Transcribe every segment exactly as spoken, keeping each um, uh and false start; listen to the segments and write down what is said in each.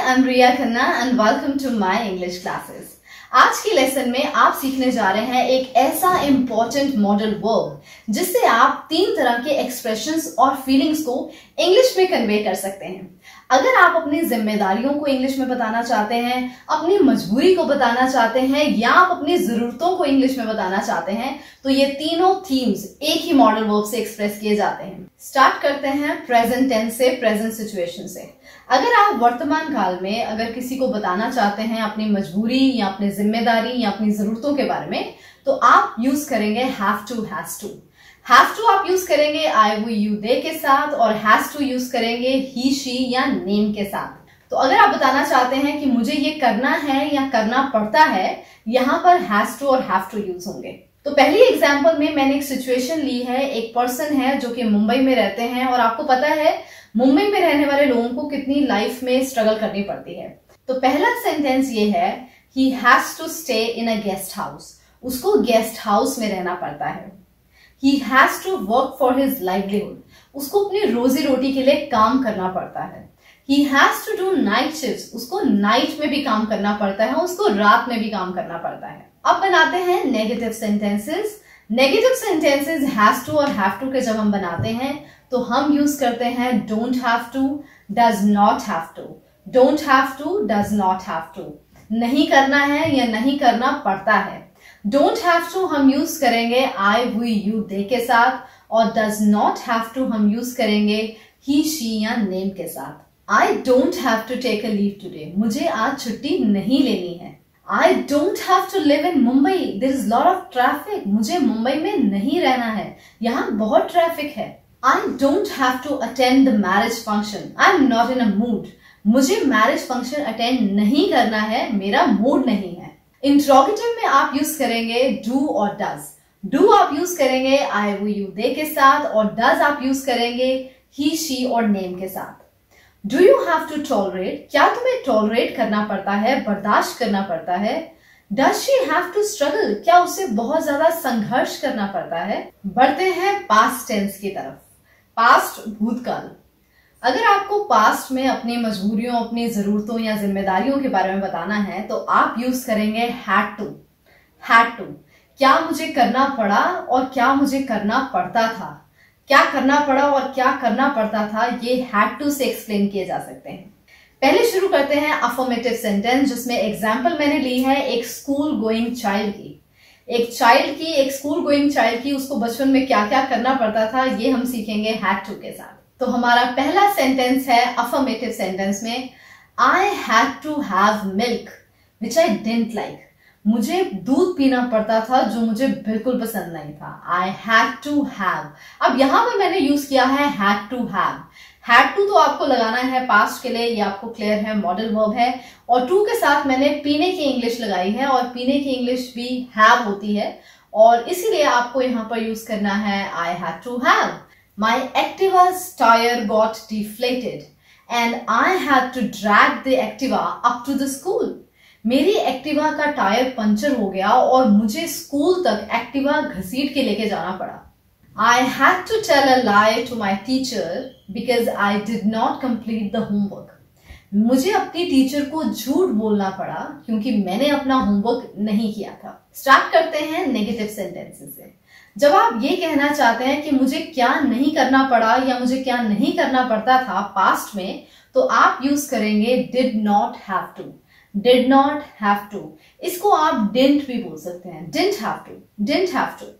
I'm Riya Khanna and welcome to my English classes. आज की lesson में आप सीखने जा रहे हैं एक ऐसा इंपॉर्टेंट मॉडल वर्ब जिससे आप तीन तरह के एक्सप्रेशंस और फीलिंग्स को इंग्लिश में कन्वे कर सकते हैं। अगर आप अपनी जिम्मेदारियों को इंग्लिश में बताना चाहते हैं, अपनी मजबूरी को बताना चाहते हैं या आप अपनी जरूरतों को इंग्लिश में बताना चाहते हैं, तो ये तीनों थीम्स एक ही मॉडल वर्ब से एक्सप्रेस किए जाते हैं। स्टार्ट करते हैं प्रेजेंट टेंस से, प्रेजेंट सिचुएशन से। अगर आप वर्तमान काल में अगर किसी को बताना चाहते हैं अपनी मजबूरी या अपनी जिम्मेदारी या अपनी जरूरतों के बारे में, तो आप यूज करेंगे have to, has to. Have to आप यूज करेंगे आई, वी, यू, दे के साथ और हैज टू यूज करेंगे ही, शी या नेम के साथ। तो अगर आप बताना चाहते हैं कि मुझे ये करना है या करना पड़ता है, यहाँ पर हैज टू और हैव टू यूज होंगे। तो पहली एग्जांपल में मैंने एक सिचुएशन ली है। एक पर्सन है जो कि मुंबई में रहते हैं और आपको पता है मुंबई में रहने वाले लोगों को कितनी लाइफ में स्ट्रगल करनी पड़ती है। तो पहला सेंटेंस ये है, he has to stay in a guest house. उसको गेस्ट हाउस में रहना पड़ता है। He has to work for his livelihood. उसको अपनी रोजी रोटी के लिए काम करना पड़ता है। He has to do night shifts. उसको नाइट में भी काम करना पड़ता है, उसको रात में भी काम करना पड़ता है। अब बनाते हैं negative sentences. Negative sentences has to और हैव टू के जब हम बनाते हैं तो हम यूज करते हैं don't have to, does not have to. Don't have to, does not have to. नहीं करना है या नहीं करना पड़ता है। डोंट हैव टू हम यूज करेंगे आई, वी, यू, दे के साथ और डज नॉट हैव टू हम यूज करेंगे ही, शी या नेम के साथ। I don't have to take a leave today. मुझे आज छुट्टी नहीं लेनी है। I don't have to live in Mumbai. There is lot of traffic. मुझे मुंबई में नहीं रहना है, यहाँ बहुत ट्रैफिक है। I don't have to attend the marriage function. I am not in a mood. मुझे मैरिज फंक्शन अटेंड नहीं करना है, मेरा मूड नहीं है। इंट्रोगेटिव में आप यूज करेंगे do और does. Do आप यूज करेंगे I, we, you, they के साथ और does आप यूज करेंगे he, she और name के साथ। Do you have to tolerate? क्या तुम्हें टॉलरेट करना पड़ता है, बर्दाश्त करना पड़ता है? Does she have to struggle? क्या उसे बहुत ज्यादा संघर्ष करना पड़ता है? बढ़ते हैं पास्ट टेंस की तरफ। पास्ट भूतकाल। अगर आपको पास्ट में अपनी मजबूरियों, अपनी जरूरतों या जिम्मेदारियों के बारे में बताना है तो आप यूज करेंगे had to। had to क्या मुझे करना पड़ा और क्या मुझे करना पड़ता था। क्या करना पड़ा और क्या करना पड़ता था, ये had to से एक्सप्लेन किए जा सकते हैं। पहले शुरू करते हैं अफर्मेटिव सेंटेंस, जिसमें एग्जांपल मैंने ली है एक स्कूल गोइंग चाइल्ड की। एक चाइल्ड की, एक स्कूल गोइंग चाइल्ड की, उसको बचपन में क्या क्या करना पड़ता था, ये हम सीखेंगे had to के साथ। तो हमारा पहला सेंटेंस है अफर्मेटिव सेंटेंस में, I had to have milk which I didn't like. मुझे दूध पीना पड़ता था जो मुझे बिल्कुल पसंद नहीं था। I had to have। अब यहां पर मैंने यूज किया है had to have। had to तो आपको लगाना है पास्ट के लिए, ये आपको क्लियर है, मॉडल वर्ब है। और टू के साथ मैंने पीने की इंग्लिश लगाई है और पीने की इंग्लिश भी have होती है और इसीलिए आपको यहां पर यूज करना है I had to have। My Activa's tire got deflated and I had to drag the Activa up to the school। मेरी एक्टिवा का टायर पंचर हो गया और मुझे स्कूल तक एक्टिवा घसीट के लेके जाना पड़ा। I had to tell a lie to my teacher because I did not complete the homework। मुझे अपनी टीचर को झूठ बोलना पड़ा क्योंकि मैंने अपना होमवर्क नहीं किया था। स्टार्ट करते हैं नेगेटिव सेंटेंसेस से। जब आप ये कहना चाहते हैं कि मुझे क्या नहीं करना पड़ा या मुझे क्या नहीं करना पड़ता था पास्ट में, तो आप यूज करेंगे did not have to। did not have to इसको आप didn't भी बोल सकते हैं। didn't have to, didn't have to।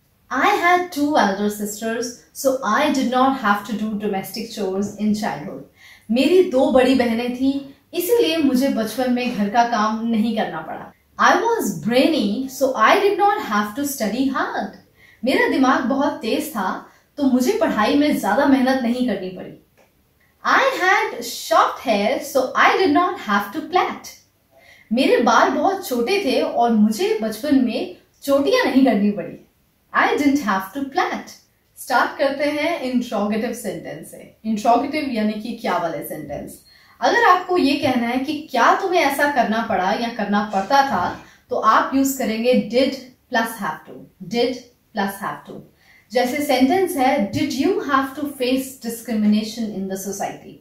I had two elder sisters, so I did not have to do domestic chores in childhood। मेरी दो बड़ी बहनें थी, इसीलिए मुझे बचपन में घर का काम नहीं करना पड़ा। I was brainy, so I did not have to study hard। मेरा दिमाग बहुत तेज था, तो मुझे पढ़ाई में ज्यादा मेहनत नहीं करनी पड़ी। I had short hair, so I did not have to plait। मेरे बाल बहुत छोटे थे और मुझे बचपन में चोटियां नहीं करनी पड़ी। I didn't have to plait। Start करते हैं इंट्रोगेटिव सेंटेंस से। इंट्रोगेटिव यानी कि क्या वाले सेंटेंस। अगर आपको ये कहना है कि क्या तुम्हें ऐसा करना पड़ा या करना पड़ता था, तो आप यूज करेंगे did plus have to। did plus have to। जैसे सेंटेंस है, did you have to face discrimination in the society।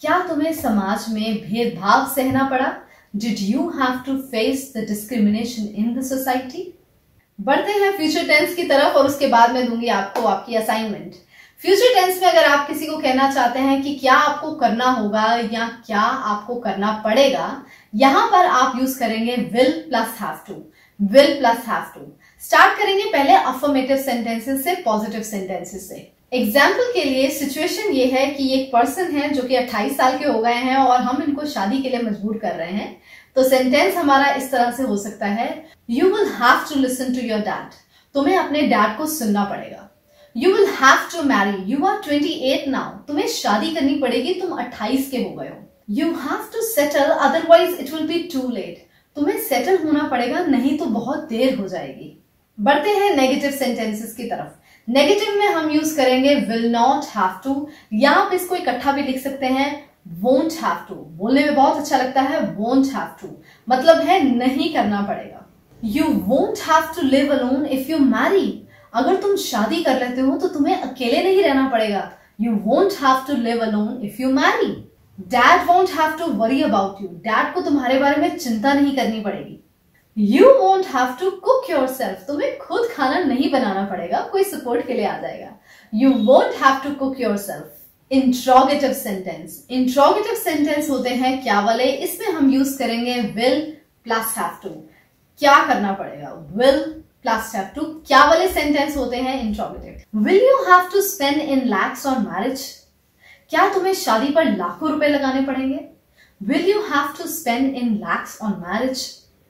क्या तुम्हें समाज में भेदभाव सहना पड़ा? Did you have to face the discrimination in the society? बढ़ते हैं फ्यूचर टेंस की तरफ और उसके बाद मैं दूंगी आपको आपकी असाइनमेंट। फ्यूचर टेंस में अगर आप किसी को कहना चाहते हैं कि क्या आपको करना होगा या क्या आपको करना पड़ेगा, यहां पर आप यूज करेंगे will plus have to. Will plus have to. Start करेंगे पहले अफर्मेटिव सेंटेंसेस से, पॉजिटिव सेंटेंसेस से। एग्जाम्पल के लिए सिचुएशन ये है कि एक पर्सन है जो कि अट्ठाईस साल के हो गए हैं और हम इनको शादी के लिए मजबूर कर रहे हैं। तो सेंटेंस हमारा इस तरह से हो सकता है, you will have to listen to your dad. तुम्हें अपने डैड को सुनना पड़ेगा। You will have to marry, you are twenty eight now. तुम्हें शादी करनी पड़ेगी, तुम अट्ठाईस के हो गए हो। You have to settle, otherwise it will be too late. तुम्हें सेटल होना पड़ेगा, नहीं तो बहुत देर हो जाएगी। बढ़ते हैं नेगेटिव सेंटेंसेस की तरफ। नेगेटिव में हम यूज करेंगे विल नॉट हैव टू, या आप इसको इकट्ठा भी लिख सकते हैं won't have to। बोलने में बहुत अच्छा लगता है won't have to, मतलब है नहीं करना पड़ेगा। You won't have to live alone if you marry। अगर तुम शादी कर लेते हो तो तुम्हें अकेले नहीं रहना पड़ेगा। You won't have to live alone if you marry। Dad won't have to worry about you। Dad को तुम्हारे बारे में चिंता नहीं करनी पड़ेगी। You won't have to cook yourself। तुम्हें खुद खाना नहीं बनाना पड़ेगा, कोई सपोर्ट के लिए आ जाएगा। You won't have to cook yourself। Interrogative sentence. Interrogative sentence होते हैं क्या वाले, इसमें हम यूज करेंगे विल प्लस हैव टू। क्या करना पड़ेगा, विल प्लस हैव टू। क्या वाले सेंटेंस होते हैं interrogative. Will you have to spend in lakhs on marriage. क्या तुम्हें शादी पर लाखों रुपए लगाने पड़ेंगे। Will you have to spend in lakhs on marriage.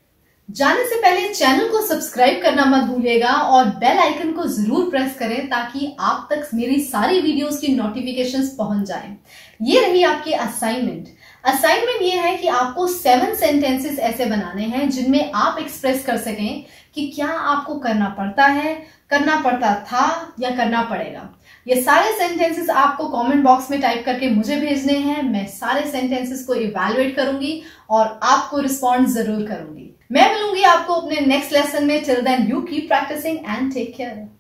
जाने से पहले चैनल को सब्सक्राइब करना मत भूलिएगा और बेल आइकन को जरूर प्रेस करें ताकि आप तक मेरी सारी वीडियोस की नोटिफिकेशंस पहुंच जाएं। ये रही आपकी असाइनमेंट। असाइनमेंट ये है कि आपको सेवन सेंटेंसेस ऐसे बनाने हैं जिनमें आप एक्सप्रेस कर सकें कि क्या आपको करना पड़ता है, करना पड़ता था या करना पड़ेगा। ये सारे सेंटेंसेस आपको कमेंट बॉक्स में टाइप करके मुझे भेजने हैं। मैं सारे सेंटेंसेस को इवैल्यूएट करूंगी और आपको रिस्पॉन्ड जरूर करूंगी। मैं मिलूंगी आपको अपने नेक्स्ट लेसन में। Till then you keep practising and take care.